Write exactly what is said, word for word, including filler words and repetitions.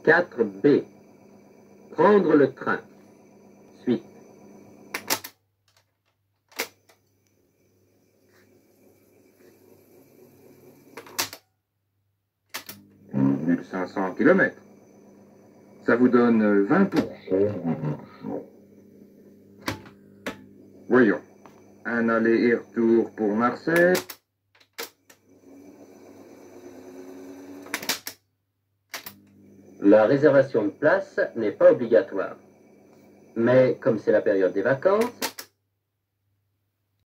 quatre B. Prendre le train. Suite. mille cinq cents kilomètres. Ça vous donne vingt pour cent. Voyons. Un aller et retour pour Marseille. La réservation de place n'est pas obligatoire. Mais comme c'est la période des vacances,